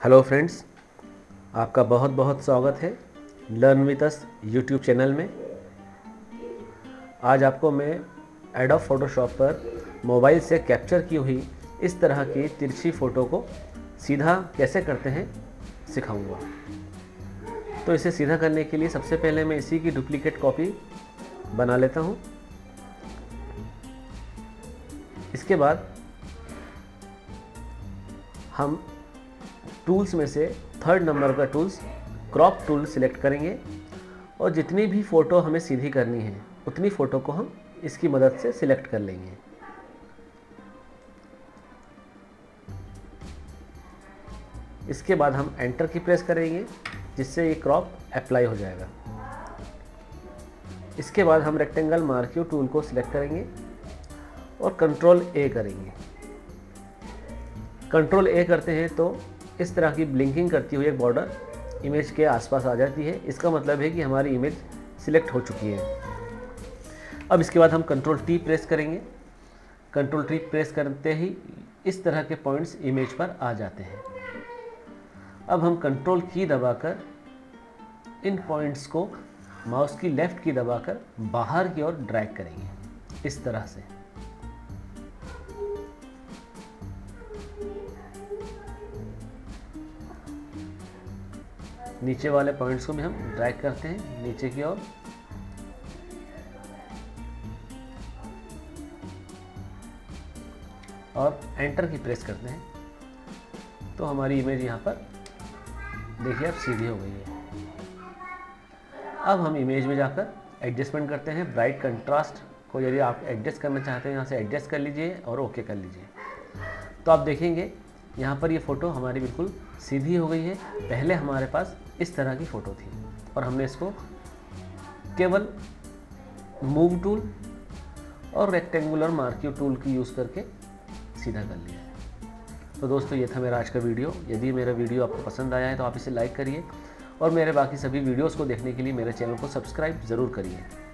Hello friends, आपका बहुत बहुत स्वागत है learn with us YouTube channel में। आज आपको मैं एडोब फोटोशॉप पर मोबाइल से कैप्चर की हुई इस तरह की तिरछी फ़ोटो को सीधा कैसे करते हैं सिखाऊंगा। तो इसे सीधा करने के लिए सबसे पहले मैं इसी की डुप्लीकेट कॉपी बना लेता हूँ। इसके बाद हम टूल्स में से थर्ड नंबर का टूल्स क्रॉप टूल सिलेक्ट करेंगे और जितनी भी फ़ोटो हमें सीधी करनी है उतनी फ़ोटो को हम इसकी मदद से सिलेक्ट कर लेंगे। इसके बाद हम एंटर की प्रेस करेंगे जिससे ये क्रॉप अप्लाई हो जाएगा। इसके बाद हम रेक्टेंगल मार्क्यू टूल को सिलेक्ट करेंगे और कंट्रोल ए करेंगे। कंट्रोल ए करते हैं तो इस तरह की ब्लिंकिंग करती हुई एक बॉर्डर इमेज के आसपास आ जाती है। इसका मतलब है कि हमारी इमेज सिलेक्ट हो चुकी है। अब इसके बाद हम कंट्रोल टी प्रेस करेंगे। कंट्रोल टी प्रेस करते ही इस तरह के पॉइंट्स इमेज पर आ जाते हैं। अब हम कंट्रोल की दबाकर इन पॉइंट्स को माउस की लेफ़्ट की दबाकर बाहर की ओर ड्रैग करेंगे इस तरह से। नीचे वाले पॉइंट्स को भी हम ड्रैग करते हैं नीचे की ओर। और एंटर की प्रेस करते हैं तो हमारी इमेज यहाँ पर देखिए अब सीधी हो गई है। अब हम इमेज में जाकर एडजस्टमेंट करते हैं। ब्राइट कंट्रास्ट को यदि आप एडजस्ट करना चाहते हैं यहाँ से एडजस्ट कर लीजिए और ओके कर लीजिए। तो आप देखेंगे यहाँ पर ये फ़ोटो हमारी बिल्कुल सीधी हो गई है। पहले हमारे पास इस तरह की फ़ोटो थी और हमने इसको केवल मूव टूल और रेक्टेंगुलर मार्क्यू टूल की यूज़ करके सीधा कर लिया है। तो दोस्तों, ये था मेरा आज का वीडियो। यदि मेरा वीडियो आपको पसंद आया है तो आप इसे लाइक करिए और मेरे बाकी सभी वीडियोज़ को देखने के लिए मेरे चैनल को सब्सक्राइब ज़रूर करिए।